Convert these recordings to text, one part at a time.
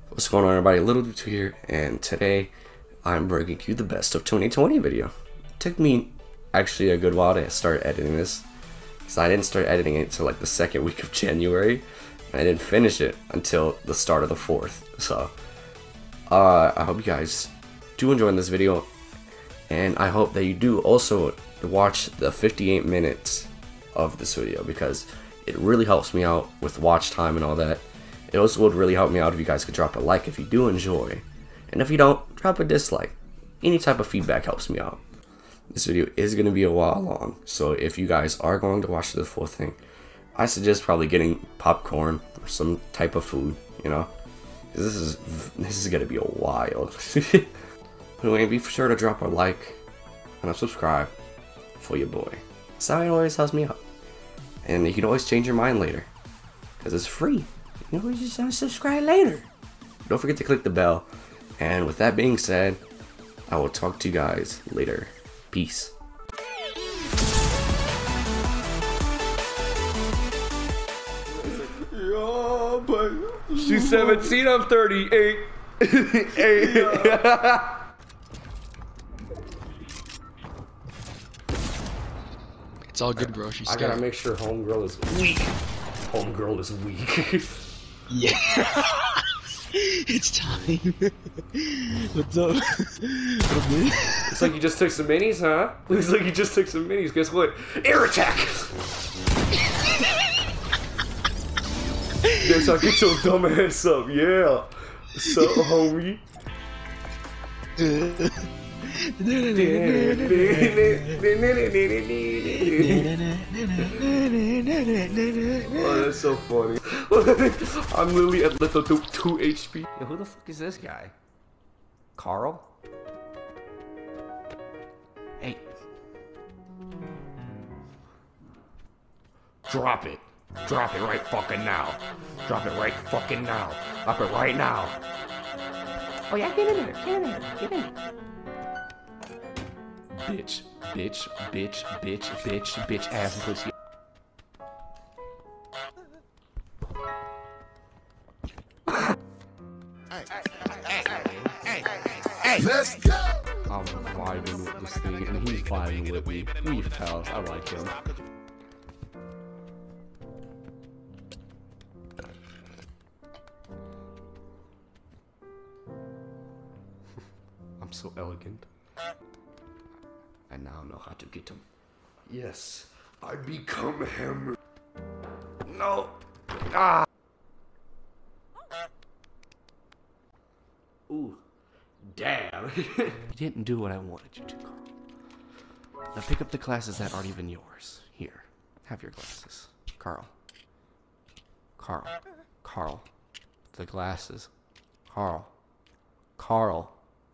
What's going on, everybody? Little Dude here, and today I'm bringing you the best of 2020 video. It took me actually a good while to start editing this, because I didn't start editing it until like the second week of January, and I didn't finish it until the start of the 4th. So I hope you guys do enjoy this video, and I hope that you do also watch the 58 minutes of this video, because it really helps me out with watch time and all that. It also would really help me out if you guys could drop a like if you do enjoy, and if you don't, drop a dislike. Any type of feedback helps me out. This video is going to be a while long, so if you guys are going to watch the full thing, I suggest probably getting popcorn or some type of food, you know, because this is going to be a while. Anyway, be sure to drop a like and a subscribe for your boy. So it always helps me out, and you can always change your mind later because it's free. You know, just subscribe later. Don't forget to click the bell. And with that being said, I will talk to you guys later. Peace. Yo, but she's 17, I'm 38. It's all good, bro. She's I gotta make sure homegirl is weak. Homegirl is weak. Yeah. It's time. What's up? Looks like you just took some minis, huh? Looks like you just took some minis. Guess what? Air attack! Guess I'll get your dumb ass up, yeah. What's up, homie? Oh, that's so funny. I'm literally at little 2 HP. Yo, who the fuck is this guy? Carl? Hey. Drop it. Drop it right fucking now. Drop it right fucking now. Drop it right now. Oh yeah, get in there. Get in there. Get in there. Bitch, bitch, bitch, bitch, bitch, bitch, ass and pussy. Hey, let's go! I'm vibing with this thing, and he's vibing with me. We pals, I like him. I'm so elegant. I now know how to get him. Yes, I become him. No. Ah. Ooh. Damn. You didn't do what I wanted you to, Carl. Now pick up the glasses that aren't even yours. Here. Have your glasses. Carl. Carl. Carl. The glasses. Carl. Carl.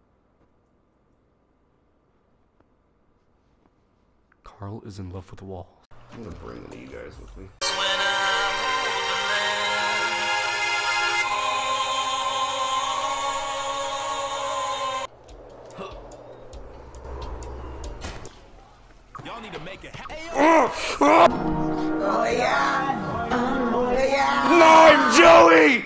Carl is in love with the wall. I'm gonna bring one of you guys with me. Y'all need to make it happen. Oh yeah! Oh yeah! No, I'm Joey!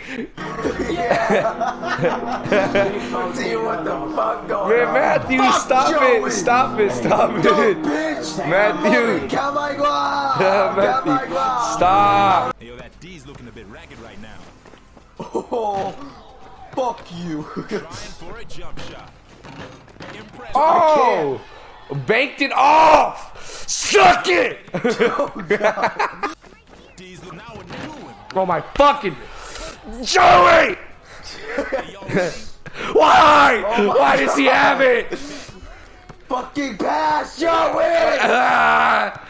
See what the fuck going Man, on? Matthew, Fuck stop Joey. it! Stop it! Stop it! Bitch! Matthew! Matthew, stop! Hey, yo, that D's looking a bit ragged right now. Oh, fuck you! Trying for a jump shot. Impressive. Oh! Baked it off! Suck it! D's look now what they're doing. Oh my fucking Joey! Hey, yo, Why? Why does he have it? Fucking pass, Joey! Ah!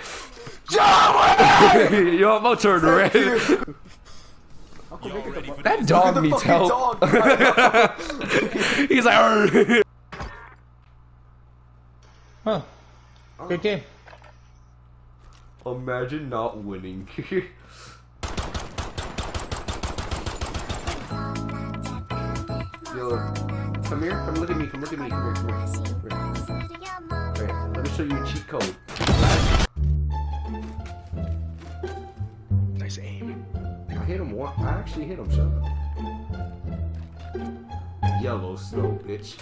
Joey! Yo, I'm gonna turn red. y'all ready for That this? dog The needs fucking help. dog. He's like, "Arr." Huh. Good game. Imagine not winning. Yo, come here, come look at me, come look at me, come here. Alright, let me show you a cheat code. Nice aim. I hit him one. I actually hit him, so. Yellow snow, bitch.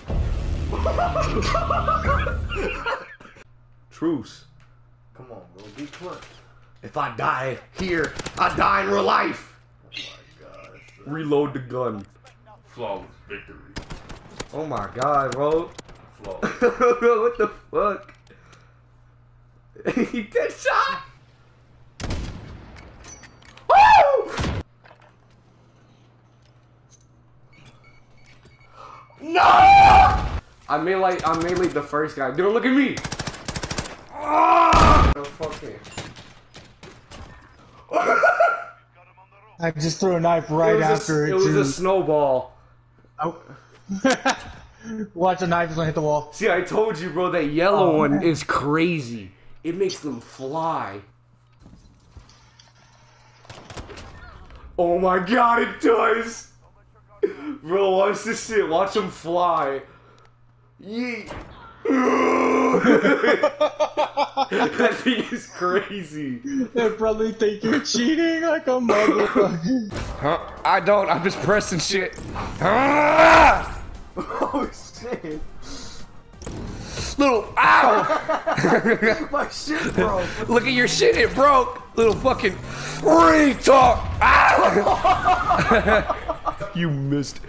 Truce. Come on, bro. Be quick. If I die here, I die in real life. Oh my god. Reload the gun. Flawless victory. Oh my god, bro. Flawless. What the fuck? He dead shot. Woo! No! I'm mainly the first guy. Don't look at me. Ah! No fucking. I just threw a knife right after it. It was a snowball. Oh. Watch the knife gonna hit the wall. See, I told you, bro. That yellow one is crazy. It makes them fly. Oh my god, it does! Bro, watch this shit. Watch them fly. Yeet. That thing is crazy. They probably think you're cheating like a motherfucker. Huh? I don't. I'm just pressing shit. Ah! Oh shit! Little ow! My shit broke. Look at your shit. It broke. Little fucking retard. Ah! You missed.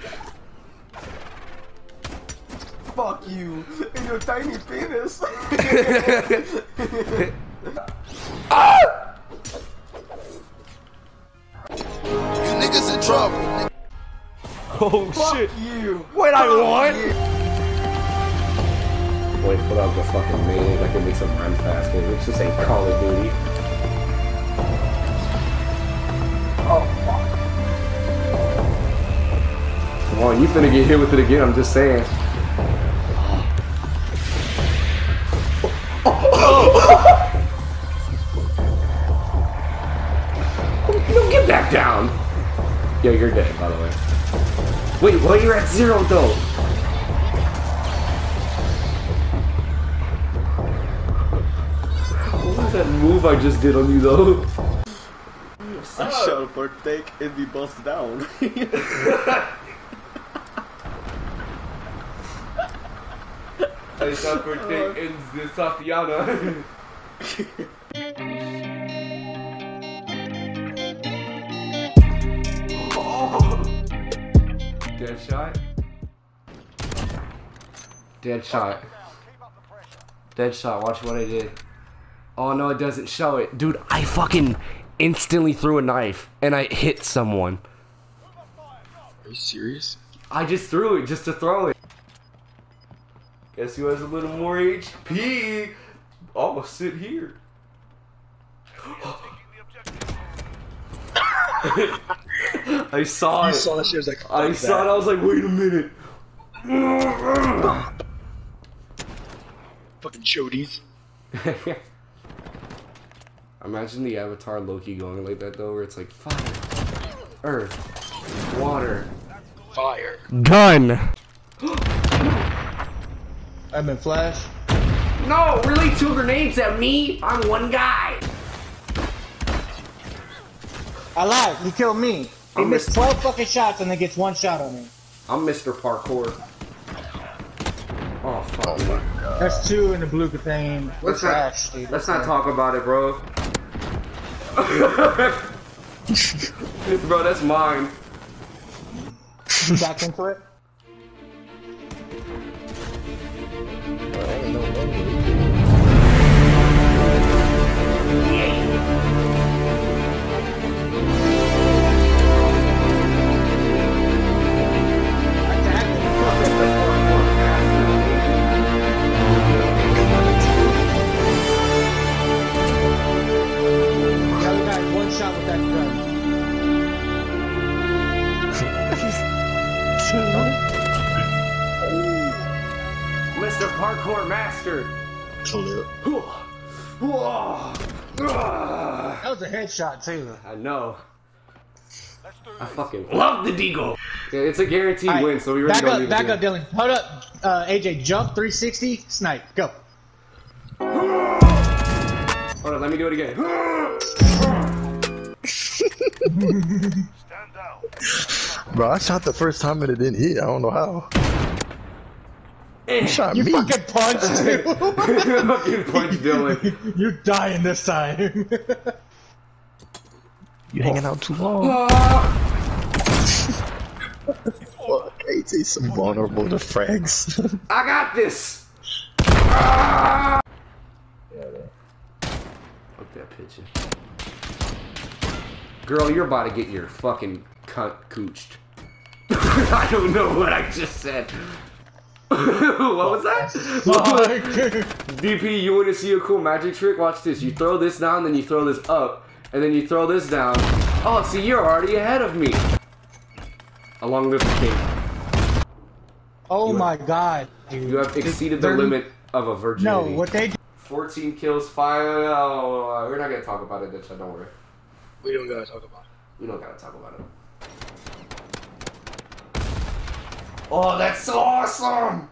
Fuck you and your tiny penis. Ah! You niggas in trouble. Oh Fuck shit. you. Wait, I Fuck won? you. Wait, put up the fucking main. I can make some run fast games. Let's just say Call of Duty. Oh fuck. Come on, you finna get hit with it again. I'm just saying. No, get back down. Yo, you're dead, by the way. Wait, well, you're at 0 though. What was that move I just did on you though? I shot for take and we bust down. I shot for take in the Satiana. Dead shot. Dead shot. Dead shot. Watch what I did. Oh no, it doesn't show it. Dude, I fucking instantly threw a knife and I hit someone. Are you serious? I just threw it just to throw it. Guess who has a little more HP? Oh, sit here. I saw it. You saw that shit, I was like, I saw it. I was like, wait a minute. fucking chodies. Imagine the Avatar Loki going like that though, where it's like fire, earth, water, Fire. gun. I'm in Flash. No, really, 2 grenades at me? I'm one guy. I lied. He killed me. He missed 12 fucking shots and then gets 1 shot on me. I'm Mr. Parkour. Oh fuck. That's 2 in the blue contain. We're Let's trash, dude. Let's not talk about it, bro. Bro, that's mine. Back into it. Now we got 1 shot with that gun. Mr. Parkour Master. Clip. That was a headshot too. I know. I fucking love the deagle. Yeah, it's a guaranteed Alright, win, so we really don't need back to up, Dylan. Hold up, AJ. Jump 360, snipe. Go. Hold on, let me do it again. Bro, I shot the first time and it didn't hit. I don't know how. You shot You me. fucking punched too. Fucking punch Dylan. You're dying this time. You hanging out too long. Fuck, ain't they so vulnerable to frags? I got this. Ah! Fuck that picture. Girl, you're about to get your fucking cunt cooched. I don't know what I just said. What was that? DP, you want to see a cool magic trick? Watch this. You throw this down, then you throw this up, and then you throw this down. Oh, see, you're already ahead of me. Along with the king. Oh my god, dude. You have exceeded the limit of a virginity. No, what they do. 14 kills, 5. Oh, we're not gonna talk about it, bitch. Don't worry. We don't gotta talk about it. We don't gotta talk about it. Oh, that's so awesome!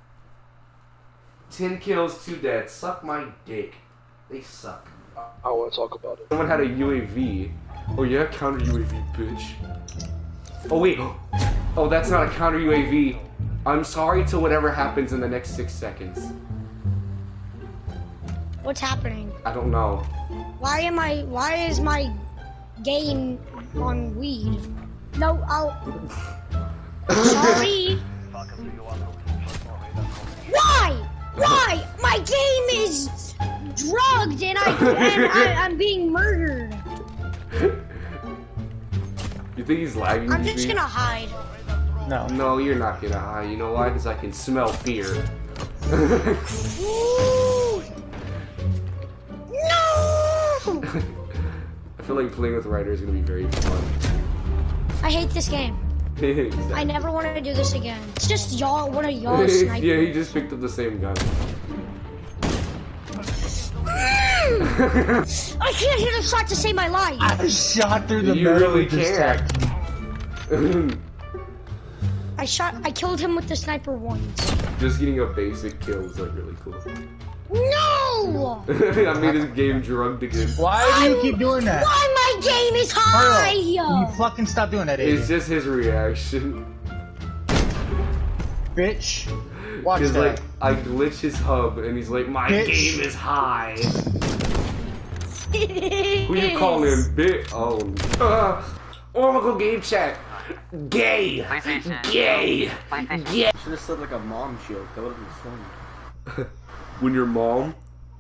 10 kills, 2 dead. Suck my dick. They suck. I wanna talk about it. Someone had a UAV. Oh yeah, counter UAV, bitch. Oh wait. Oh, that's not a counter UAV. I'm sorry to whatever happens in the next 6 seconds. What's happening? I don't know. Why is my game on weed? No, sorry. Why? My game is drugged and I'm being murdered. You think he's lagging? I'm just gonna hide. No. No, you're not gonna hide. You know why? Because I can smell fear. Ooh. No! I feel like playing with Ryder is gonna be very fun. I hate this game. Exactly. I never want to do this again. It's just y'all, one of y'all snipers. Yeah, he just picked up the same gun. I can't hit a shot to save my life. I shot through the You metal really detector. can't. I killed him with the sniper once. Just getting a basic kill is like really cool. No! I made this game drugged again. Why do you keep doing that? Why my game is high? You fucking stop doing that, It's Aiden. just his reaction. Bitch. Watch He's that. like, I glitch his hub, and he's like, my Bitch. game is high. Who you calling, bitch? Oh, Oracle game chat. Gay. Gay. Gay. Should have said like a mom joke. That would have been funny. When your mom.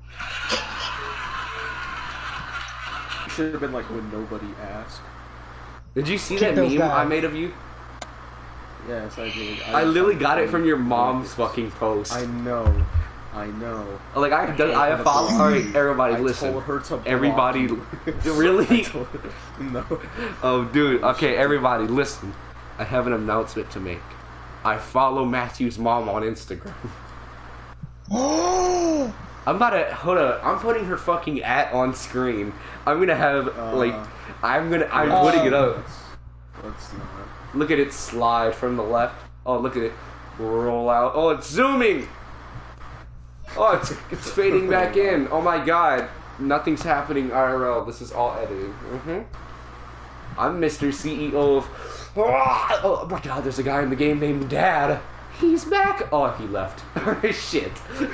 Should have been like when nobody asked. Did you see Kick that those meme guys. I made of you? Yes, I did. I literally got it from your mom's fucking post. I know. Like I follow. All right, everybody, listen. Told her to block Everybody, you. really? No. Oh, dude. Okay, everybody, listen. I have an announcement to make. I follow Matthew's mom on Instagram. I'm about to hold up. I'm putting her fucking on screen. I'm gonna have I'm putting it up. Let's not. Look at it slide from the left. Oh, look at it roll out. Oh, it's zooming. Oh, it's fading back in. Oh my god, nothing's happening IRL. This is all editing. I'm Mr. CEO of. Oh my god, there's a guy in the game named Dad. He's back. Oh, he left. Shit.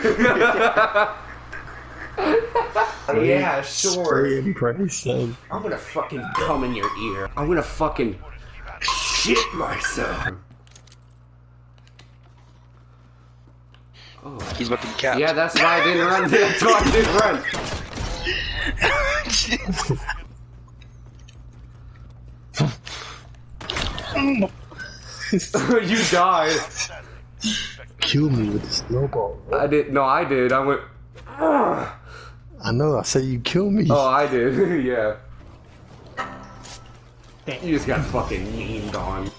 Yeah, sure. Impression. I'm gonna fucking come in your ear. I'm gonna fucking shit myself. Oh. He's about to be capped. Yeah, that's why I didn't run. That's why I didn't run. You died. Kill me with the snowball. I did. No, I did. I went. Ugh. I know, I said you kill me. Oh, I did. Yeah. You just got fucking memed on.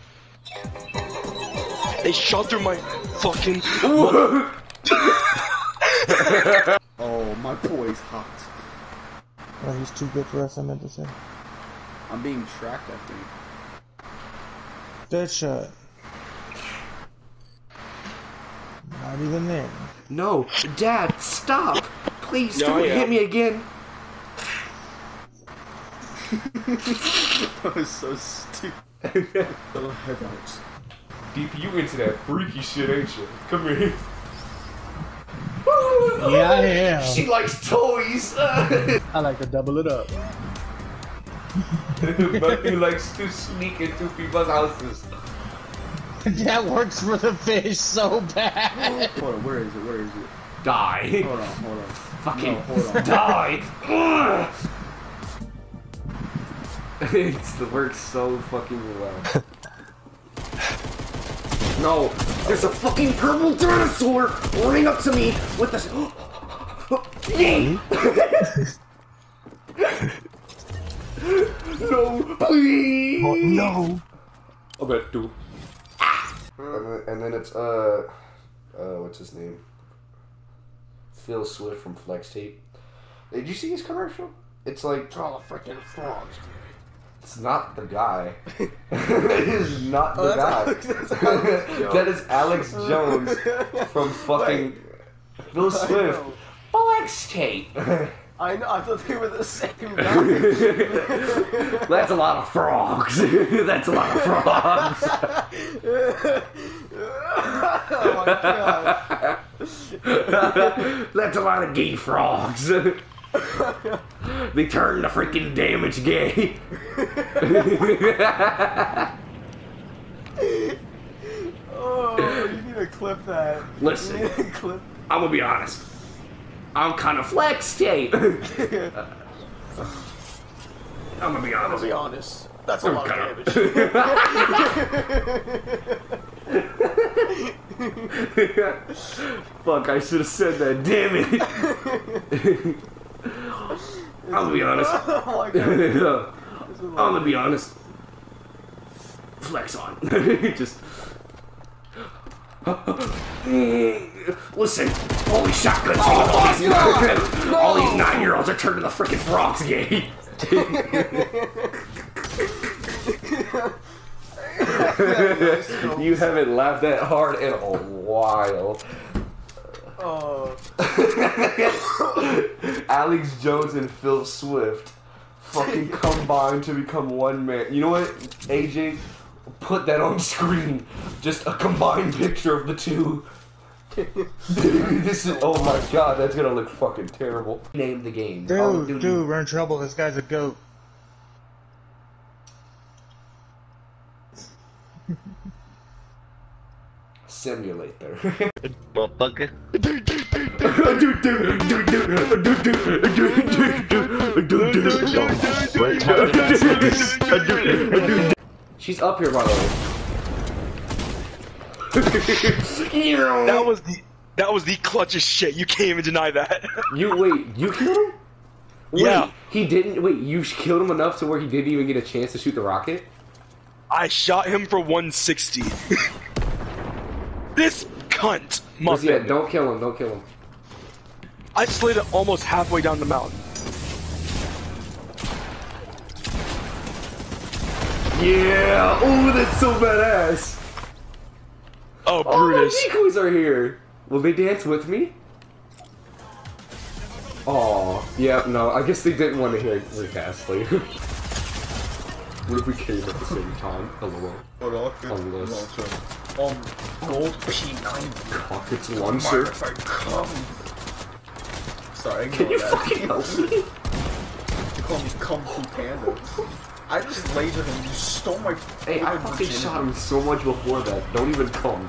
They shot through my fucking. Oh, my boy's hot. Oh, he's too good for us, I meant to say. I'm being tracked, I think. Deadshot. Not even there. No, Dad, stop! Please No, don't yeah. hit me again. That was so stupid. Deep, you into that freaky shit, ain't you? Come here. Yeah, I am. She likes toys. I like to double it up. Bucky likes to sneak into people's houses. That works for the fish so bad. Hold on, where is it? Where is it? Die. Hold on. Fucking No, hold on. die. It works so fucking well. No, there's a fucking purple dinosaur running up to me with this. No, please. Oh, no. I bet do. And then it's what's his name? Phil Swift from Flex Tape. Did you see his commercial? It's like Oh, freaking frogs. it's not the guy. It is not the guy. That is Alex Jones from fucking Phil Swift. Flex Tape. I know, I thought they were the same guy. That's a lot of frogs. That's a lot of frogs. Oh my god. That's a lot of gay frogs. They turn the freaking damage gay. Oh, you need to clip that. Listen, You need to clip. I'm gonna be honest. I'm kind of Flex Tape. I'm gonna be honest. To be honest, that's a lot of damage. Fuck, I should have said that, damn it. I'm gonna be honest. Oh my god. I'm gonna be honest. Flex on. Just. Listen, all these shotguns, all these 9-year-olds are turning the freaking frogs gay. You haven't laughed that hard in a while. Oh. Alex Jones and Phil Swift fucking combined to become one man. You know what, AJ? Put that on screen. Just a combined picture of the two. This is, oh my god, that's gonna look fucking terrible. Name the game. Dude, we're in trouble. This guy's a goat. Simulator. Motherfucker. She's up here, by the way. That was the clutchest shit. You can't even deny that. You killed him? Yeah. Wait, he didn't. Wait, you killed him enough to where he didn't even get a chance to shoot the rocket? I shot him for 160. This cunt. Yeah, don't kill him. Don't kill him. I slid it almost halfway down the mountain. Yeah. Oh, that's so badass. Oh, Oh, my Brutus. decoys are here. Will they dance with me? Aw, yeah, no, I guess they didn't want to hear Rick Astley. What if we came at the same time? Hello. Hold on. Unless. Gold P90. Pockets launcher. If I come. Sorry, Can you fucking help me? You call me Kung Fu Panda. I just lasered him. You stole my. Hey, I fucking shot him so much before that. Don't even come.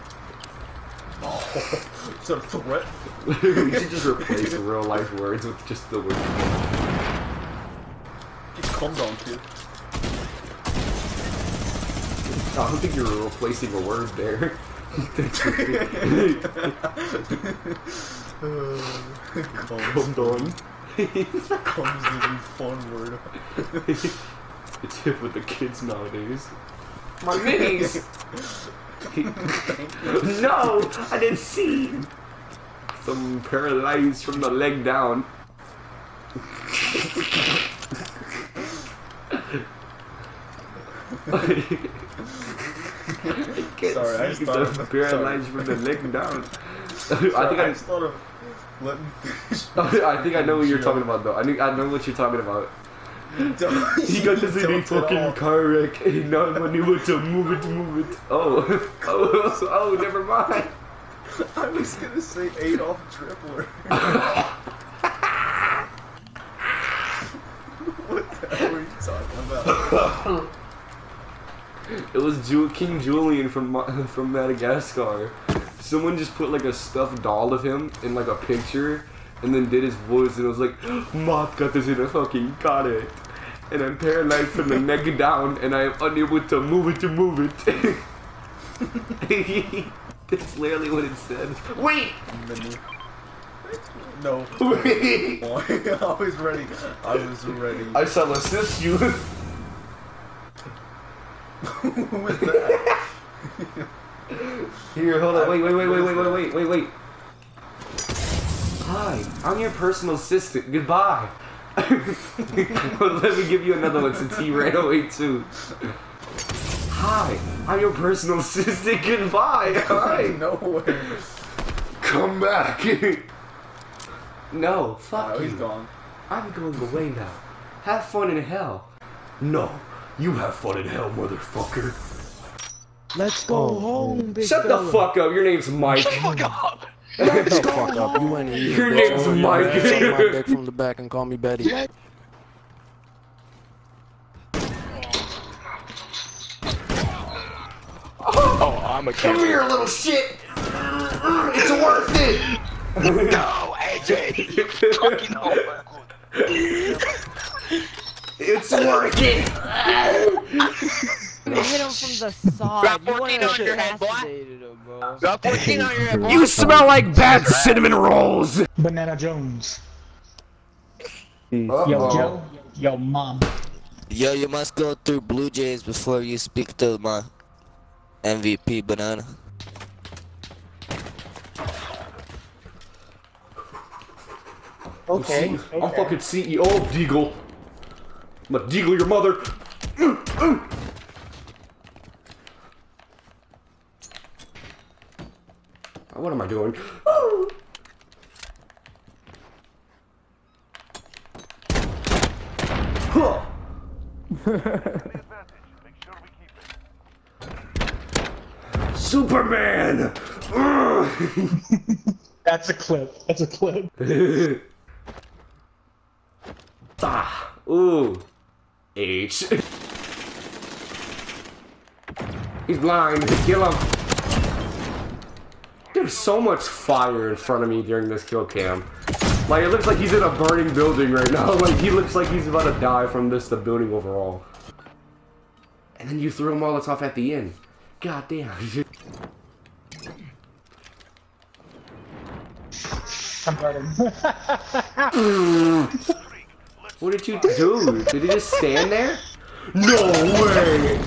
Is that a threat? We should just replace real life words with just the word. Just calm down, kid. I don't think you're replacing a word there. Calm down. Comes is a fun word. It's hip with the kids nowadays. My minis! No! I didn't see! Some paralyzed from the leg down. Sorry, I just thought of paralyzed from the leg down. Sorry, I just thought of letting. I think I know what you're talking about, though. I know what you're talking about. He got this in a fucking car wreck, and now I'm unable to move it. Oh, never mind. I was gonna say Adolf Dribbler. What the hell are you talking about? It was King Julian from Madagascar. Someone just put like a stuffed doll of him in like a picture, and then did his voice, and it was like, Moth got this in a fucking got it. And I'm paralyzed from the neck down, and I am unable to move it. That's literally what it said. Wait! No. Wait! I was ready. I shall assist you. Who was that? Here, hold on. Wait. Hi, I'm your personal assistant. Goodbye. Well, let me give you another one since he ran away too. Hi, I'm your personal assistant. Goodbye. Hi. No way. Come back. No, fuck you. He's gone. I'm going away now. Have fun in hell. No, you have fun in hell, motherfucker. Let's go home, big Shut the fuck up. Your name's Mike. Shut the fuck up! Let's go fuck up. You ain't here. Your name's Mike. Suck my dick from the back and call me Betty. Oh, I'm a Come killer. here, little shit. It's worth it. No, AJ! Fucking oh my god. It's working. You hit him from the side. Got You 14 wanted to on your head, boy. assassinate him, bro. Got 14 on your head, boy. You smell like bad cinnamon rolls. Banana Jones. Uh-oh. Yo, Joe. Yo, mom. Yo, you must go through Blue Jays before you speak to my MVP Banana. Okay. I'm fucking CEO of Deagle. I'm gonna Deagle your mother. What am I doing? Superman! That's a clip. That's a clip. Ah, ooh. H. He's blind. Kill him. There's so much fire in front of me during this kill cam. Like, it looks like he's in a burning building right now. Like, he looks like he's about to die from this, the building overall. And then you threw a Molotov at the end. God damn. I'm hurting. What did you do? Did he just stand there? No way!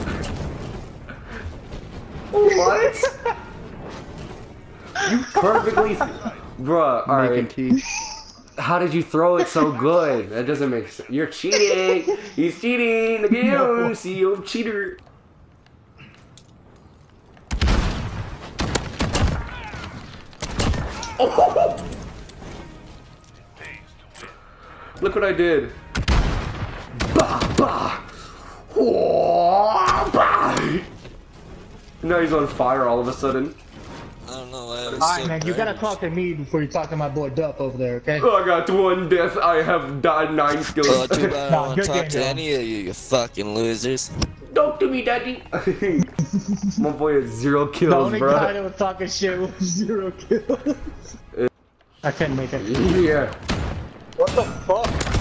What? You perfectly... Bruh, alright. How did you throw it so good? That doesn't make sense. You're cheating! He's cheating! The game! No. CEO cheater! Oh! Look what I did. Bah, bah. Oh, bah. Now he's on fire all of a sudden. I don't know why I was Alright, so man, you gotta nervous. talk to me before you talk to my boy Duff over there, okay? Oh, I got 1 death. I have died 9 kills. Oh, too bad I Nah, don't want good to talk game, to though. any of you, you fucking losers. Talk to me, daddy. My boy has 0 The kills, only bro. guy that was talking shit was 0 kills. I couldn't make it. Yeah. What the fuck?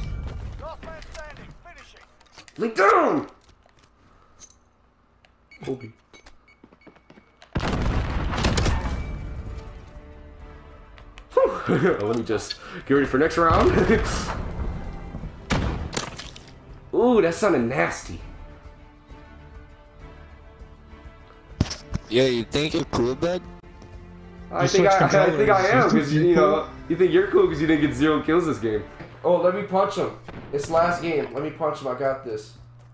Lay down! Kobe. Let me just get ready for next round. Ooh, that sounded nasty. Yo, you think you're cool, bud? I think I am, because, you know, you think you're cool because you didn't get 0 kills this game. Oh, let me punch him. It's last game. Let me punch him. I got this.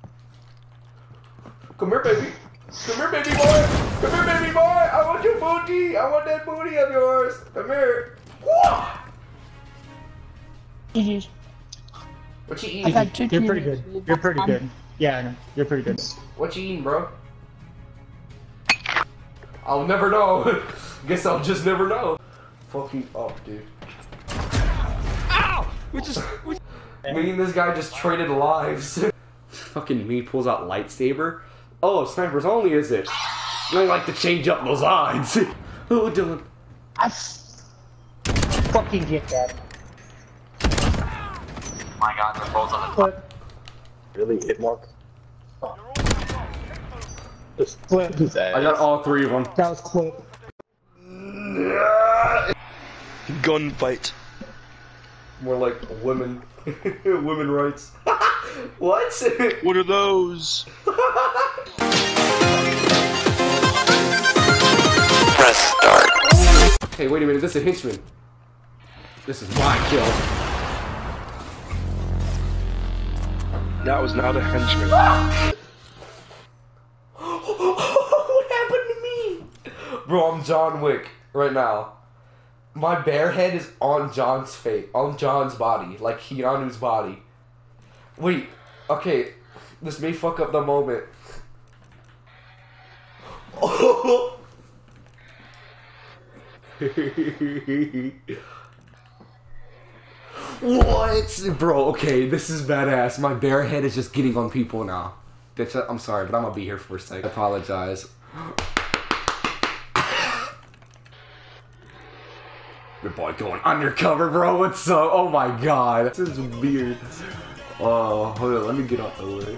Come here, baby. Come here, baby boy. Come here, baby boy. I want your booty. I want that booty of yours. Come here. What you I eating? think you're pretty good. You're pretty good. Yeah, I know. You're pretty good. What you eating, bro? I'll never know. Guess I'll just never know. Fucking up, dude. Ow! Me and this guy just traded lives. Fucking me pulls out lightsaber. Oh, snipers only, is it? I like to change up those odds. Oh, Dylan. I fucking get that. My god, they're both on the Flip. Really, hit mark? Just flip. I got all three of them. That was flip. Gunfight. More like women. Women rights. What? What are those? Press start. Hey, wait a minute, this is a henchman. This is my kill. That was not a henchman. What happened to me? Bro, I'm John Wick right now. My bare head is on John's face, on John's body, like Keanu's body. Wait, okay, this may fuck up the moment. Oh. What? Bro, okay, this is badass. My bare head is just getting on people now. Bitch, I'm sorry, but I'm gonna be here for a second. I apologize. Your boy going undercover, bro. What's up? Oh my god. This is weird. Oh, hold on. Let me get out the way.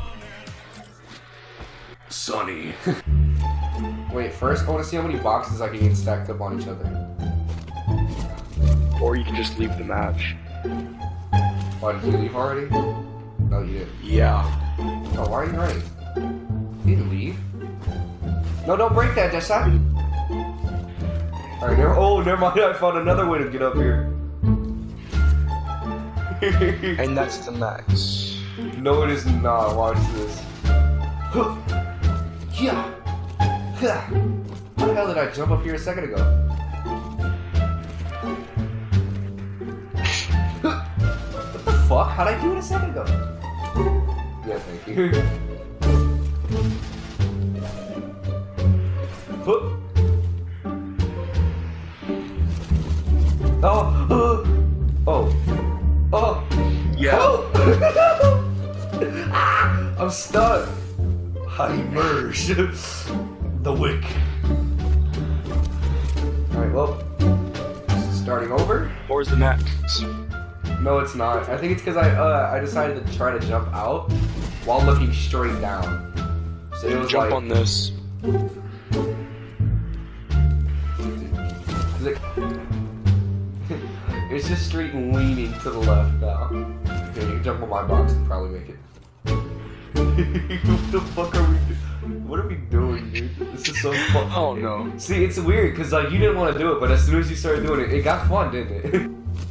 Sonny. Wait, first I want to see how many boxes I can get stacked up on each other. Or you can just leave the match. Why, did you leave already? No, you didn't. Yeah. Oh, why are you running? You didn't leave. No, don't break that, Jessa. Alright, never mind. I found another way to get up here. And that's the max. No, it is not. Watch this. Yeah. How the hell did I jump up here a second ago? What the fuck? How'd I do it a second ago? Yeah, thank you. Oh. Yeah. I'm stuck. I emerged. The wick. Alright, well. Starting over. Where's the max? No, it's not. I think it's because I decided to try to jump out while looking straight down. So it was Jump like, on this. It's just straight leaning to the left now. Okay, you can jump on my box and probably make it. What the fuck are we doing? What are we doing, dude? This is so fun. Oh no. See, it's weird because like you didn't want to do it, but as soon as you started doing it, it got fun, didn't it?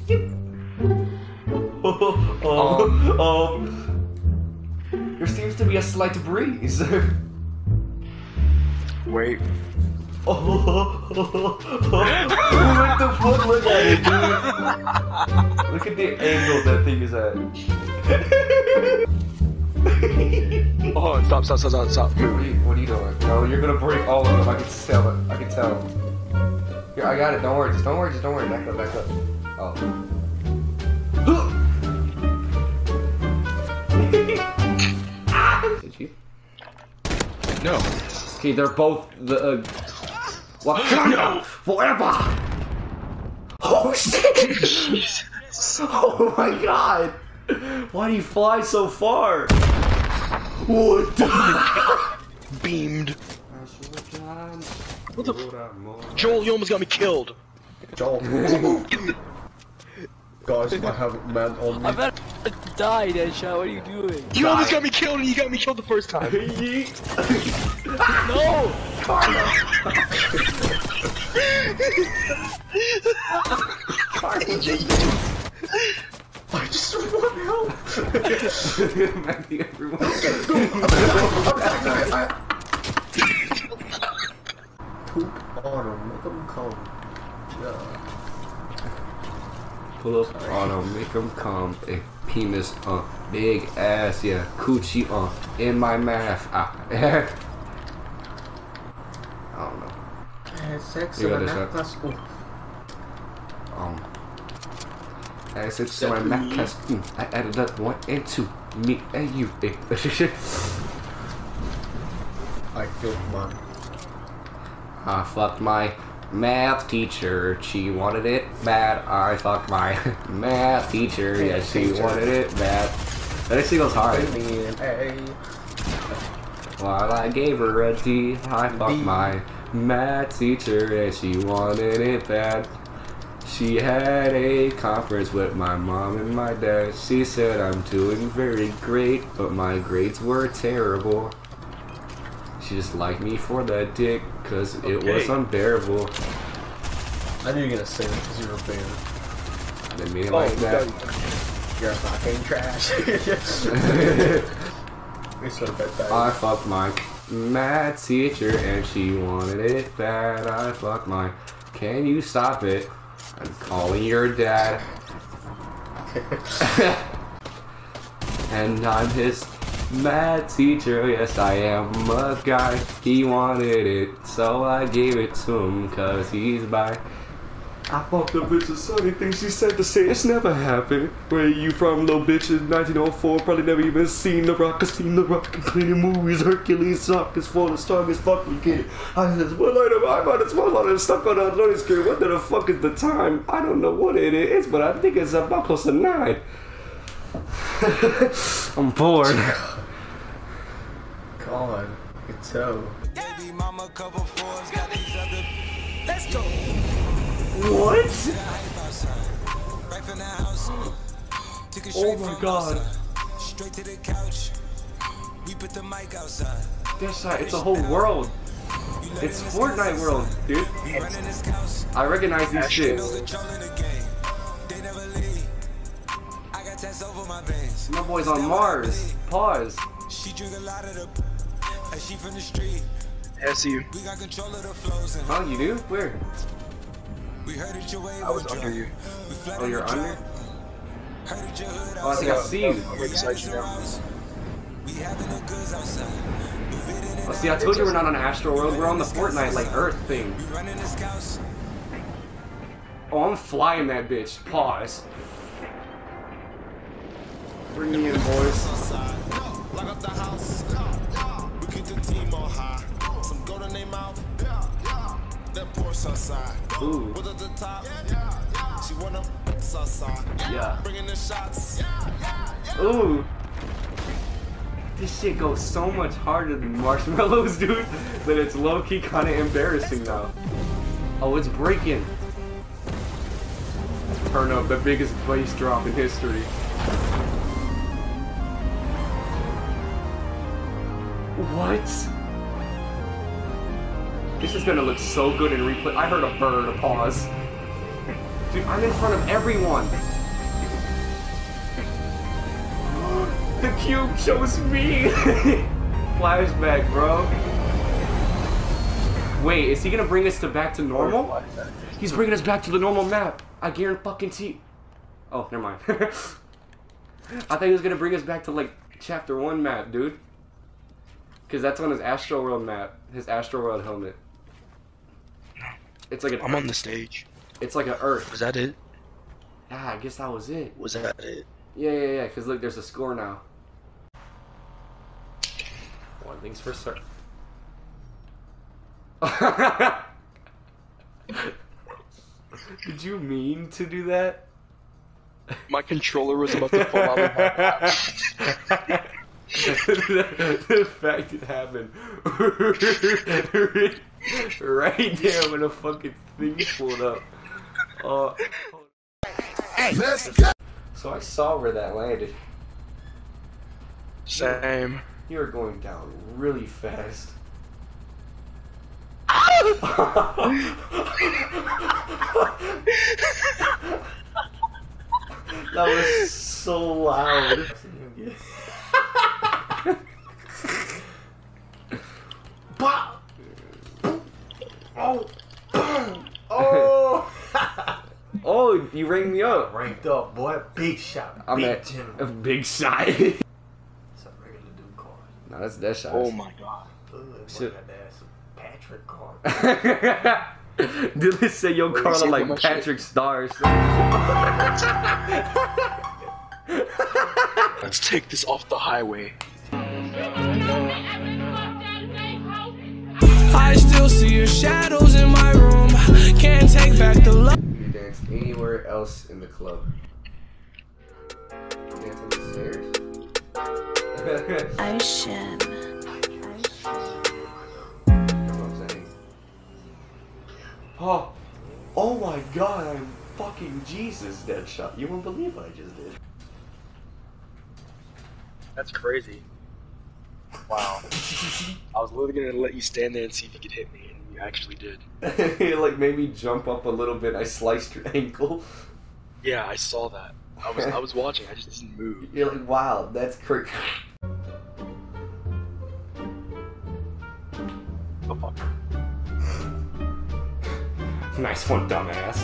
There seems to be a slight breeze. Wait. What the fuck? Look at it, dude. Look at the angle that thing is at. Oh, stop. What are you doing? No, you're gonna break all of them. I can tell it. I can tell. Here, I got it. Don't worry. Just don't worry. Back up. Oh. Did you? No. Okay, they're both the. Wakanda forever. Oh shit! Oh my god! Why do you fly so far? What the? Beamed. What the? Joel, you almost got me killed. Joel. Guys, I have a man on me. I bet I died, Deadshot. What are you doing? You almost got me killed, and you got me killed the first time. No! I just want help. Everyone. Poop on him, make him come. Yeah. Pull up on him, make him come. Penis, big ass, yeah, coochie, in my mouth, I don't know. Sex You in got a this nap one. school. It's my Maccast. I added up 1 and 2. Me and you. I killed mine. I fucked my math teacher. She wanted it bad. I fucked my math teacher. Yeah, she wanted it bad. That actually goes hard. While I gave her a D, I fucked my math teacher. And she wanted it bad. She had a conference with my mom and my dad. She said I'm doing very great, but my grades were terrible. She just liked me for that dick, cause it was unbearable. I knew you were gonna say that because you were a bear. I didn't mean it like that. You're fucking trash. I fucked my math teacher and she wanted it bad. I fucked my... Can you stop it? I'm calling your dad. And I'm his math teacher. Yes, I am a guy. He wanted it, so I gave it to him, cause he's bi. I fucked the bitch's son. Things she said to say it's never happened. Where you from, little bitches? 1904. Probably never even seen The Rock. I seen The Rock in plenty of movies. Hercules sock is for the strongest fucking kid. I said, well, I'm on this one on it stuck on a loading screen. What the fuck is the time? I don't know what it is, but I think it's about close to 9. I'm bored. God, it's so. Let's go. What? Oh my god. Straight to the couch. We put the mic outside. This it's a whole world. It's Fortnite world, dude. I recognize these shit. My boy's on Mars. Pause. She drink a lot of the like she from the street. I see you. We got control of the flows and Oh, you do? Where? we heard it your way. I was under you. Oh, you're under? Heard it your hood. Oh, I think I see you. I'm right beside you now. We having the goods outside. Oh, see, I told you we're not on Astro World. We're on the Fortnite, like, Earth thing. We running this house. Oh, I'm flying that bitch. Pause. Bring me in, boys. Lock up the house. We keep the team on high. Some gold in their mouth. That Porsche outside. Ooh. With at the top. She wanna outside. Yeah. Bringing the shots. Ooh. This shit goes so much harder than marshmallows, dude, that it's low-key kind of embarrassing now. Oh, it's breaking. Turn up the biggest bass drop in history. What? This is gonna look so good in replay. I heard a bird. Pause. Dude, I'm in front of everyone. The cube shows me. Flashback, bro. Wait, is he gonna bring us back to normal? He's bringing us back to the normal map. I guarantee. Oh, never mind. I thought he was gonna bring us back to like chapter 1 map, dude. Cause that's on his Astro World map, his Astro World helmet. It's like I'm on the stage. It's like an Earth. Was that it? Yeah, I guess that was it. Was that it? Yeah. Cause look, there's a score now. One thing's for certain. Did you mean to do that? My controller was about to fall out of my lap. The fact it happened right there when the fucking thing pulled up. Hey, let's go. So I saw where that landed. Same. You were going down really fast. That was so loud. Oh! Oh! Oh, you rang me up. Ranked up, boy. Big shot. I'm big at general. a big shot. It's a regular dude car. No, that's that shot. Oh my god. Shit. That's a Patrick car. Did they say your car look like Patrick Star? Let's take this off the highway. I still see your shadows in my room. Can't take back the love. You dance anywhere else in the club. Dance on the stairs? I should. That's what I'm saying. Oh my god, I'm fucking Jesus, Deadshot. You won't believe what I just did. That's crazy. Wow. I was literally gonna let you stand there and see if you could hit me, and you actually did. It like made me jump up a little bit. I sliced your ankle. Yeah, I saw that. I was watching. I just didn't move. You're like, wow, that's crazy. Oh fuck. Nice one, dumbass.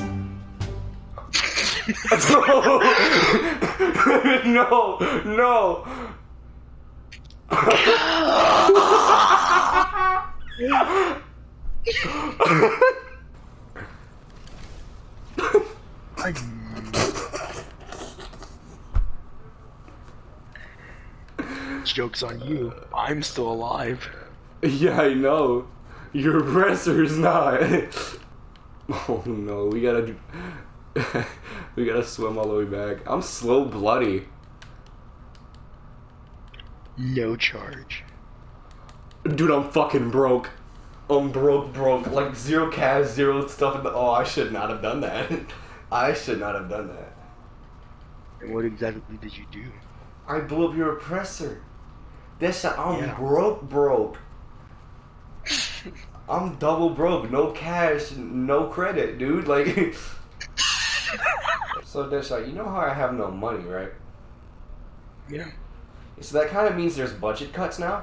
No, no. Joke's on you. I'm still alive. Yeah, I know. Your oppressor's not. Oh no, we gotta do. We gotta swim all the way back. I'm slow bloody. No charge. Dude, I'm fucking broke. I'm broke. Like, zero cash, zero stuff in the. Oh, I should not have done that. I should not have done that. And what exactly did you do? I blew up your oppressor. That's I'm Yeah. broke. I'm double broke. No cash, no credit, dude. Like. So, Deadshot, you know how I have no money, right? Yeah. So that kind of means there's budget cuts now.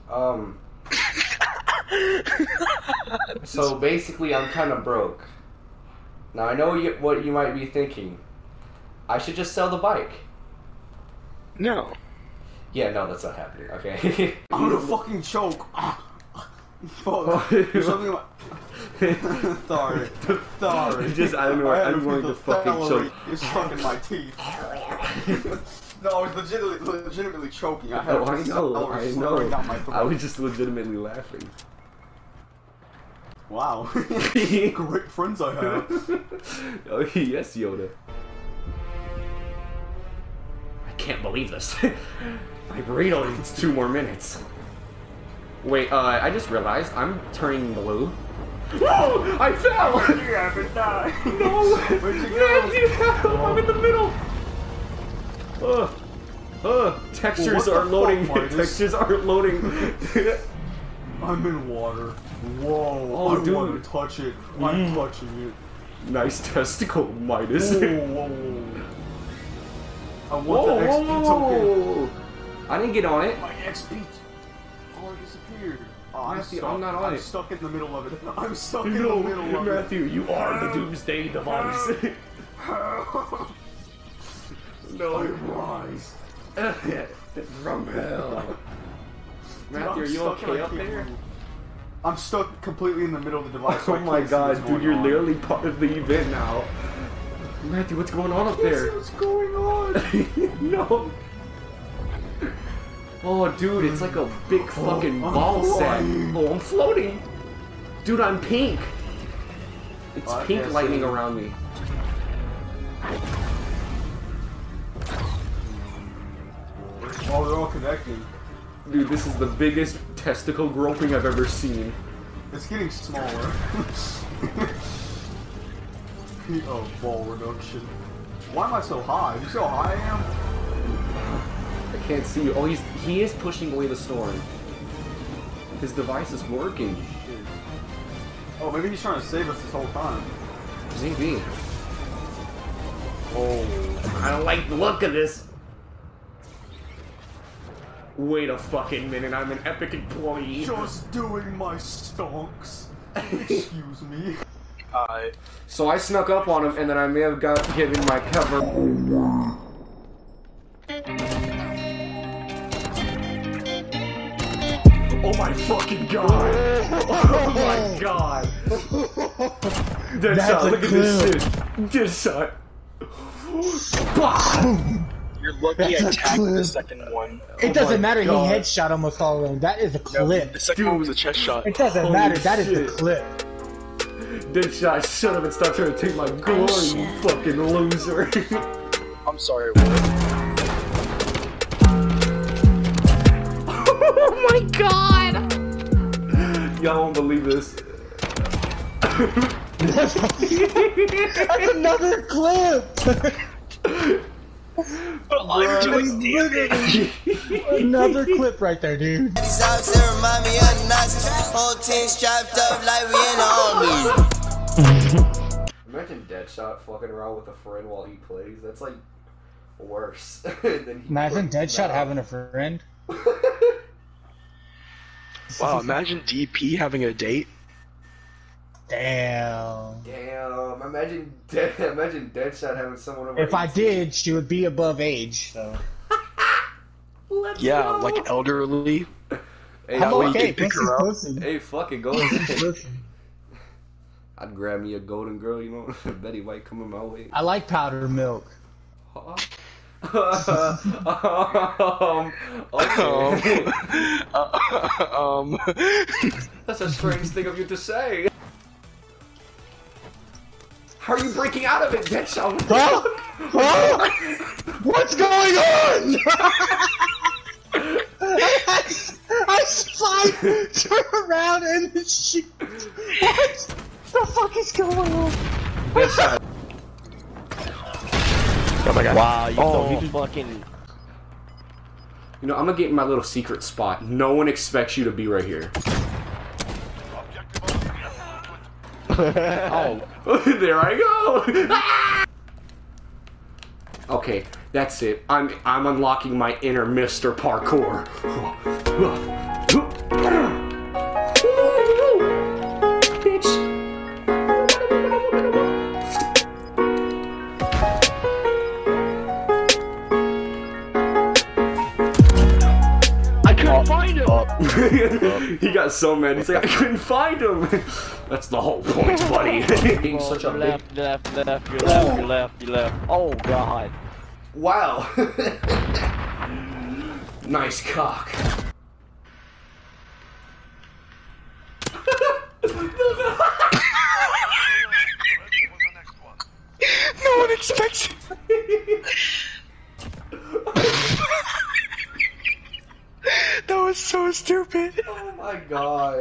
So basically, I'm kind of broke. Now I know what you might be thinking. I should just sell the bike. No. Yeah, no, that's not happening. Okay. I'm gonna fucking choke. Fuck. You're something like. Sorry. I don't want to fucking choke. You're stuck in my teeth. No, I was legitimately choking. I had Oh, I know. Down my throat. I was just legitimately laughing. Wow. Great friends I have. Oh, yes, Yoda. I can't believe this. My burrito needs 2 more minutes. Wait, I just realized I'm turning blue. Whoa! I fell! You haven't died. No! Where'd you go? I'm in the middle! Textures Well, are loading. fuck, Textures aren't loading. I'm in water. Whoa. Oh, I dude. want to touch it. I'm touching it. Nice testicle, Midas. Whoa. I want the XP token. I didn't get on it. My XP. Oh, it disappeared. Oh, Matthew, I'm not on I'm it. stuck in the middle of it. I'm stuck in the middle of Matthew, you are the doomsday device. it. No. Rise. From hell. Matthew, are you okay up there? I'm stuck completely in the middle of the device. so Oh I my can't see what's god, dude, going you're on. literally part of the event now. Matthew, what's going on up there? What's going on? No. Oh, dude, it's like a big fucking ball sack. Oh, I'm floating. Dude, I'm pink. It's I pink can't lightning see. around me. Oh, they're all connecting. Dude, this is the biggest testicle groping I've ever seen. It's getting smaller. Oh, ball reduction. Why am I so high? You see how high I am? I can't see you. Oh, he is pushing away the storm. His device is working. Oh, maybe he's trying to save us this whole time. Maybe. Oh, I don't like the look of this. Wait a fucking minute, I'm an epic employee. Just doing my stonks. Excuse me. So I snuck up on him, and then I may have given my cover. Oh my fucking god! Oh my god! Deadshot, look at this shit! Deadshot! You're lucky I tagged the second one. It doesn't matter, he headshot almost all of them. That is a clip. The second one was a chest shot. It doesn't matter, that is the clip. Deadshot, shut up and stop trying to take my glory, you fucking loser. I'm sorry, what? Oh my god! Y'all won't believe this. That's another clip! I'm doing damage. Another clip right there, dude. These ops that remind me of Nazis. Whole team strapped up like we in the army. Imagine Deadshot fucking around with a friend while he plays. That's like worse. Than he Imagine Deadshot having a friend. Wow, imagine DP having a date. Damn. Damn. Imagine Deadshot having someone over. If I did, she would be above age, so. Yeah, like elderly. Hey, I'm okay, pick pussy's her up. pussy. Hey, fucking go. I'd grab me a golden girl, you know. Betty White coming my way. I like powdered milk. Okay. That's a strange thing of you to say. How are you breaking out of it, Deadshot? Huh? Huh? What's going on? I spy, turn around and then shoot. What the fuck is going on? Deadshot. Oh my god. Wow, you so fucking... You know, I'm gonna get in my little secret spot. No one expects you to be right here. Oh, there I go! Okay, that's it. I'm unlocking my inner Mr. Parkour. Bitch. Find him! He got so mad, he's like, I couldn't find him! That's the whole point, buddy. Being such a big... left, you left. Oh, God. Wow. Nice cock. No one expects it. That was so stupid. Oh my god.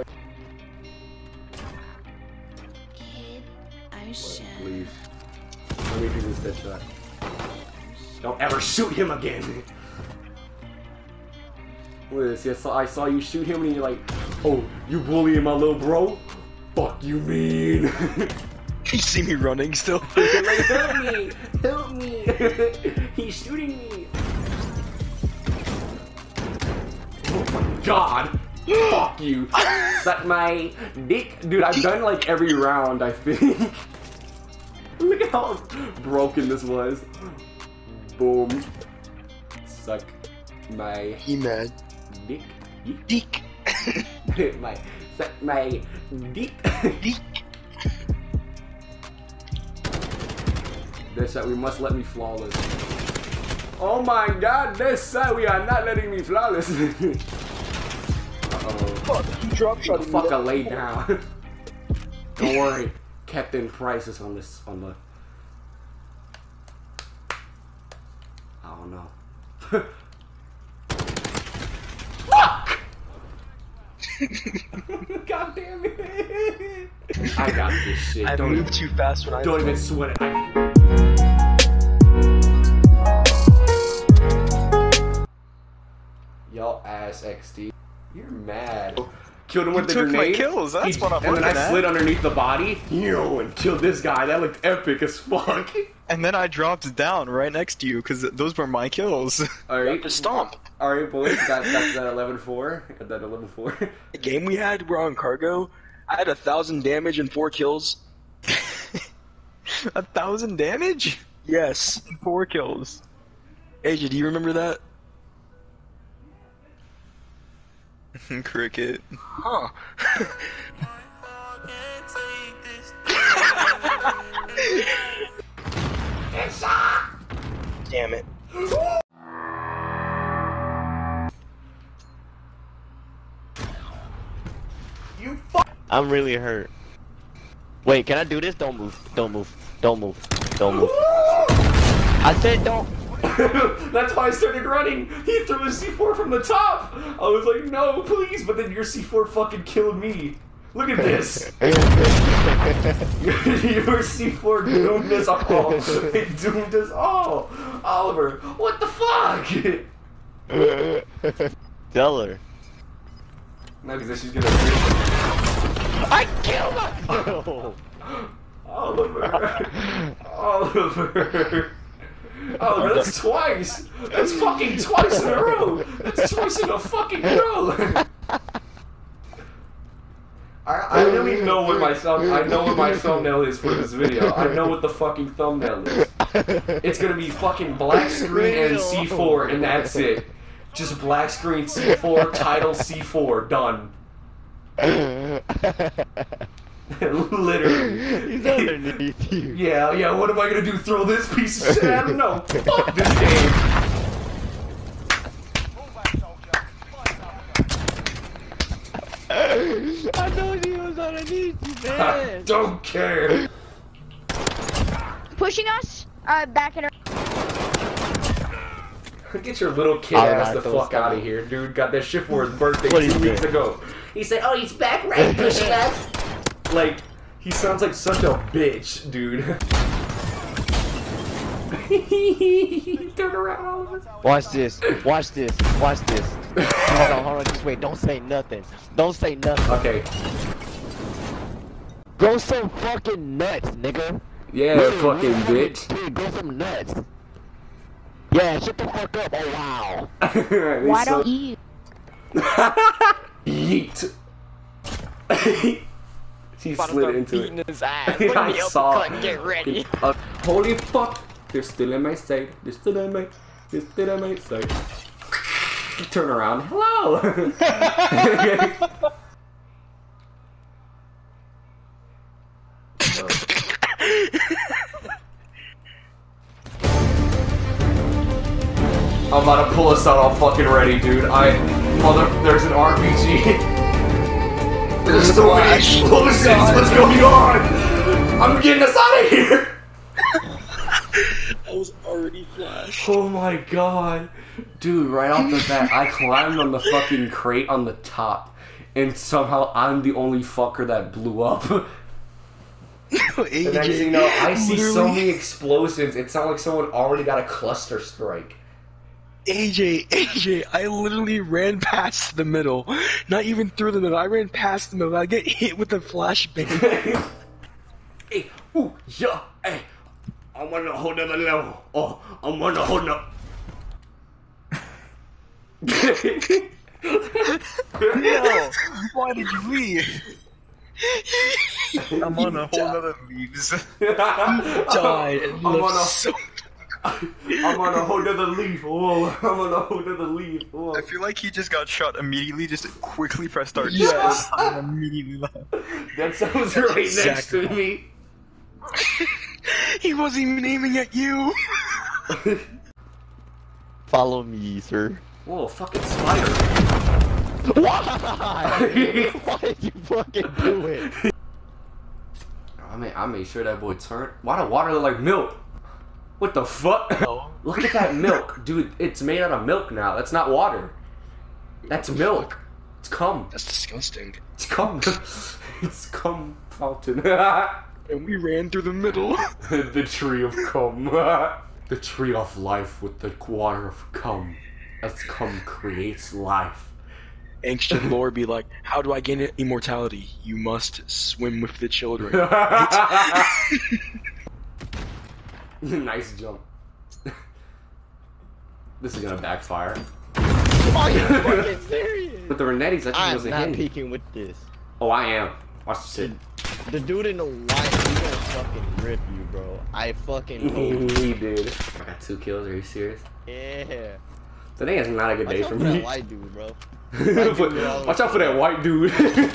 Please. Let me do this Deadshot. Don't ever shoot him again. Look at this. I saw you shoot him and you're like, oh, you bullying my little bro? Fuck you mean. You see me running still? Like, help me! Help me! He's shooting me! Oh my god! Fuck you! Suck my dick! Dude, I've done like every round, I think. Look at how broken this was. Boom. Suck my... He-Man. Dick? Dick! Suck my dick! Dick! Deadshot, we must let me flawless. Oh my god, Deadshot, we are not letting me flawless. Uh-oh. Fuck, you drop shot. Fuck, I lay down. Don't worry, Captain Price is on this, on the... I don't know. Fuck! God damn it. I got this shit. I moved too fast when I... Don't even sweat it. Yo, ass XD. You're mad. Killed him with the took grenade. My kills. That's what I'm and then I at. slid underneath the body. Yo, and killed this guy. That looked epic as fuck. And then I dropped down right next to you because those were my kills. Alright. To stomp. Alright, boys. Got that 11-4. Got that 11-4. The game we had, we're on cargo. I had 1,000 damage and 4 kills. 1,000 damage? Yes, 4 kills. AJ, do you remember that? Cricket. Huh. Damn it. I'm really hurt. Wait, can I do this? Don't move. Don't move. Don't move. Don't move. I said don't. That's why I started running. He threw a C4 from the top. I was like, no, please. But then your C4 fucking killed me. Look at this. Your C4 doomed us all. It doomed us all. Oliver, what the fuck? Tell her. No, because she's gonna. I killed myself. Oliver. Oliver. Oh, that's twice! That's fucking twice in a row! That's twice in a fucking row! I really know what my thumbnail is for this video. I know what the fucking thumbnail is. It's gonna be fucking black screen and C4 and that's it. Just black screen C4, title C4, done. Literally. He's underneath you. Yeah, what am I gonna do? Throw this piece of shit? I don't know. Fuck this game. I know he was underneath you, man. Don't care. Pushing us? Back in our... Get your little kid ass the fuck out of here, dude. Got that shit for his birthday 2 weeks ago. He said, oh, he's back right pushing us. Like, he sounds like such a bitch, dude. Turn around, Oliver. Watch this. Watch this. Watch this. Hold on. Just wait. Don't say nothing. Don't say nothing. Okay. Go some fucking nuts, nigga. Yeah, fucking bitch. Dude, go some nuts. Yeah, shut the fuck up. Oh, wow. Why don't you? Yeet. He slid into it. His ass. I saw. Get ready. Holy fuck! They're still in my sight. They're still in my sight. Turn around. Hello. I'm about to pull us out all fucking ready, dude. There's an RPG. There's so many explosions. What's going on? I'm getting us out of here. I was already flashed. Oh my god. Dude, right off the bat, I climbed on the fucking crate on the top. And somehow I'm the only fucker that blew up. AJ, And next thing you know, I see so many explosions. It sounds like someone already got a cluster strike. AJ, I literally ran past the middle. Not even through the middle. I ran past the middle. I get hit with a flashbang. Hey, ooh, yeah, hey. I'm on a whole nother level. Oh, I'm on a whole nother... No, why did you leave? I'm on a whole nother leaves. Died. I'm on a whole nother leaf. Whoa, I'm on a whole nother leaf. Whoa. I feel like he just got shot immediately, just quickly pressed start. Yes. And immediately left. That sounds right next to me. He wasn't even aiming at you. Follow me, sir. Whoa, fucking spider. Why? Why did you fucking do it? I made sure that boy turned. Why the water look like milk? What the fuck? No. Look at that milk, dude. It's made out of milk now. That's not water. That's milk. It's cum. That's disgusting. It's cum. It's cum fountain. And we ran through the middle. The tree of cum. The tree of life with the water of cum. As cum creates life. Ancient lore be like, how do I gain immortality? You must swim with the children. Nice jump. This is gonna backfire. Are you fucking serious? With the Renettis, I think it I'm wasn't not hitting. peeking with this. Oh, I am. Watch the shit. The dude in the white, he gonna fucking rip you, bro. I fucking hope He did. I got 2 kills. Are you serious? Yeah. Today is not a good day for Watch out me. that white dude, bro. Watch out for that white dude.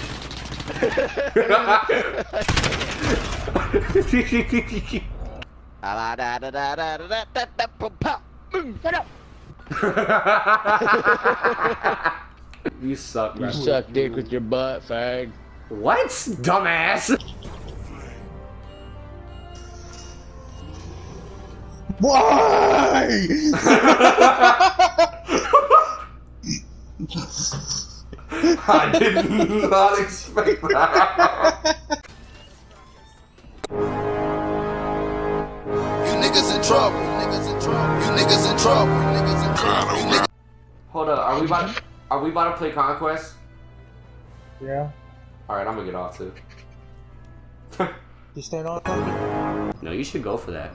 Shut up. You suck, bro. You suck dick with your butt, fag. What? Dumbass! Why? I did not expect that. You niggas in trouble. Niggas in trouble. You niggas in trouble. Niggas in trouble. You niggas. Hold up, are we about to play Conquest? Yeah. Alright, I'm gonna get off too. You staying on? No, you should go for that.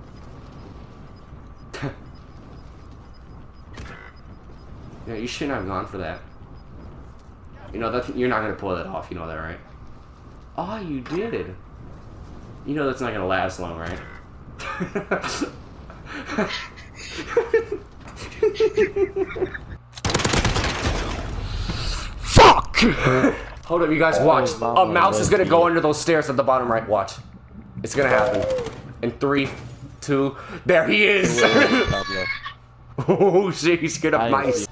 Yeah, you shouldn't have gone for that. You know that you're not gonna pull that off. You know that, right? Oh, you did. You know that's not gonna last long, right? Fuck! Hold up, you guys watch. A mouse is gonna go under those stairs at the bottom right. Watch. It's gonna happen. In 3, 2, there he is! Oh shit, he's scared of mice.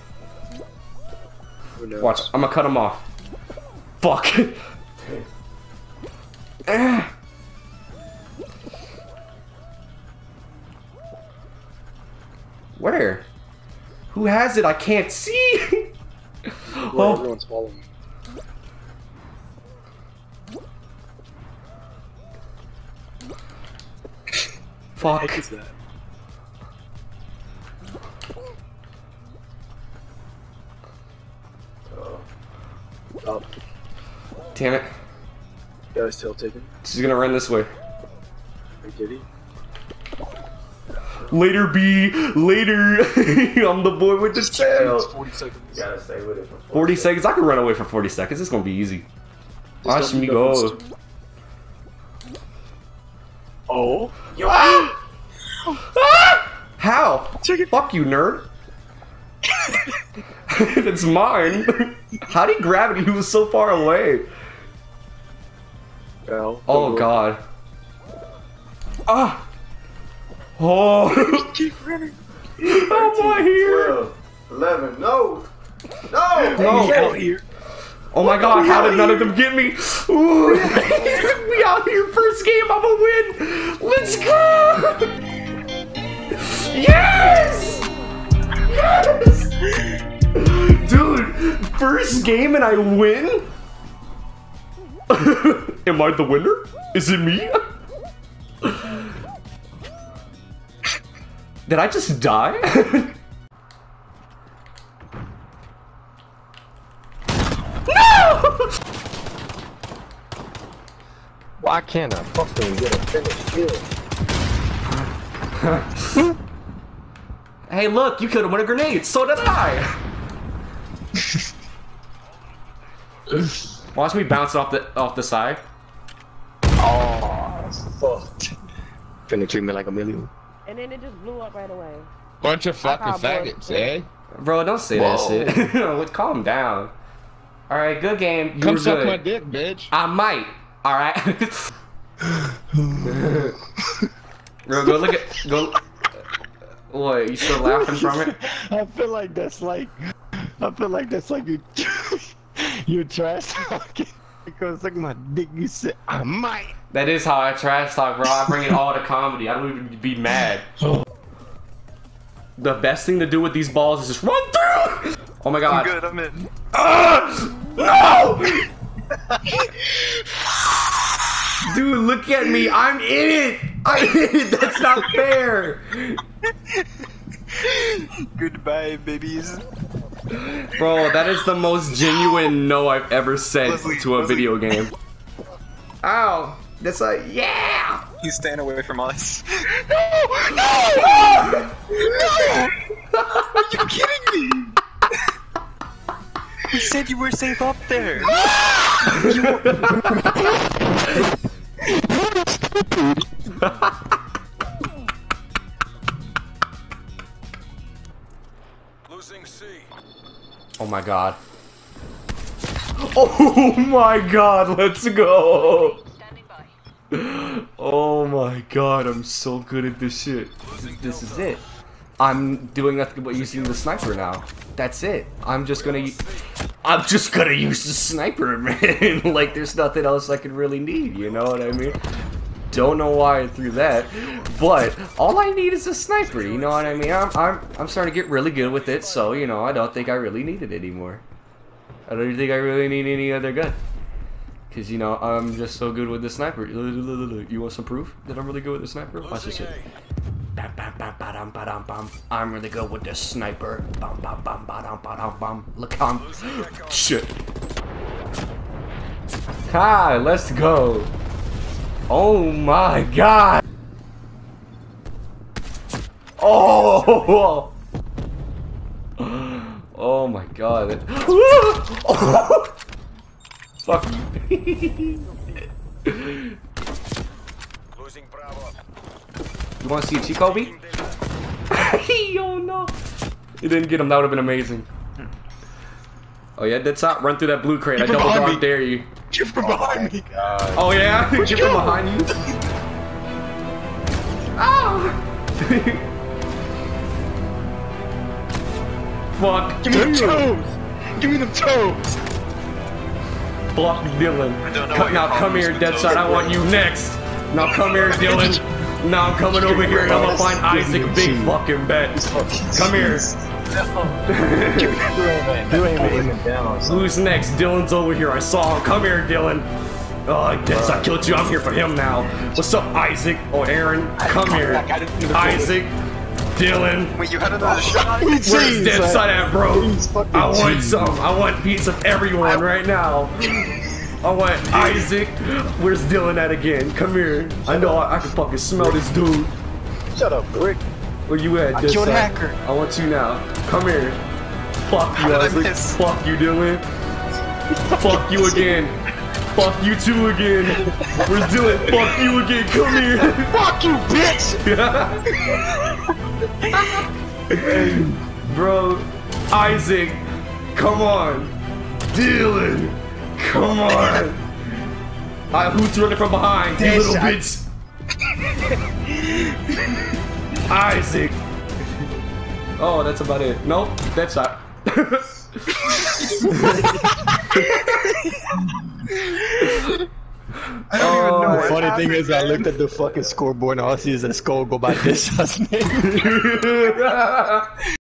Watch, I'm gonna cut him off. Fuck! Where? Who has it? I can't see! Well, everyone's following me. Fuck. What is that? Oh. Damn it. Got his tail taken. She's gonna run this way. Wait, did he? Later, B. Later. I'm the boy with the tail. 40 seconds. You gotta stay with it for 40 seconds. I can run away for 40 seconds. It's gonna be easy. Watch me go. Oh. Yo. Ah! Ah! How? Fuck you, nerd. It's mine. How did he grab it? He was so far away. Well, oh god. Ah. Oh. Keep running. Oh my here. 11. No. No. Get out here. Oh my god, how did none of them get me? Ooh. We out here, first game, I'm gonna win! Let's go! Yes! Yes! Dude, first game and I win? Am I the winner? Is it me? Did I just die? Why can't I fucking get a finished kill? Hey, look, you could have won a grenade. So did I. Watch me bounce off the side. Oh, fuck. Finna treat me like a million. And then it just blew up right away. Bunch of fucking faggots, eh? Bro, don't say that shit. Calm down. All right, good game. You Come were suck good. my dick, bitch. I might. All right. Bro, go look at What? You still laughing from it? I feel like that's like you. You're trash talking because look at my dick. You said I might. That is how I trash talk, bro. I bring it all to comedy. I don't even be mad. The best thing to do with these balls is just run through. Oh my god. I'm good. I'm in. No! Dude, look at me. I'm in it. I'm in it. That's not fair. Goodbye, babies. Bro, that is the most genuine no I've ever said to a video game. Ow. That's like, yeah! He's staying away from us. No! No! Are you kidding me? You said you were safe up there. Losing C. Oh my god. Oh my god, let's go! Oh my god, I'm so good at this shit. This is it. I'm doing nothing but using the sniper now. That's it. I'm just gonna use the sniper, man. Like, there's nothing else I could really need, you know what I mean? Don't know why I threw that, but all I need is a sniper, you know what I mean? I'm starting to get really good with it, so, you know, I don't think I really need it anymore. I don't think I really need any other gun. Cause, you know, I'm just so good with the sniper. You want some proof that I'm really good with the sniper? Watch this shit. I'm really good with the sniper. Look, shit. Hi, let's go. Oh my god. Oh. Oh my god. Fuck you. Losing Bravo. You wanna see a Chicobi? Oh no. You didn't get him, that would have been amazing. Oh yeah, that's not run through that blue crate. I double dog dare you. Get from behind me. Oh yeah? Get from behind you? Ah! Fuck. Give me them toes! Give me them toes! Fuck Dylan. Now come here, Deadside. I want you next. Now come here, Dylan. Now I'm coming over here and I'm gonna find Isaac Big fucking bet. Come here. Who's next? Dylan's over here. I saw him. Come here, Dylan. Oh, Deadside killed you. I'm here for him now. What's up, Isaac? Oh, Aaron. Come here. Isaac. Dylan. Wait, you had another shot? Where's Deadside at, bro? I want some. I want a piece of everyone right now. I want Isaac. Where's Dylan at again? Come here. I know I can fucking smell this dude. Shut up, Brick. Where you at, I killed Deadside? Hacker. I want you now. Come here. Fuck you, Isaac. Fuck you, Dylan. Fuck you again. Fuck you too again. Where's Dylan? Fuck you again. Come here. Fuck you, bitch! Bro, Isaac, come on. Dylan, come on. Who's running from behind? You little bitch. Isaac. Oh, that's about it. Nope, that's not. I don't even know. The funny thing is, I looked at the fucking scoreboard and all I see is a skull go by this name.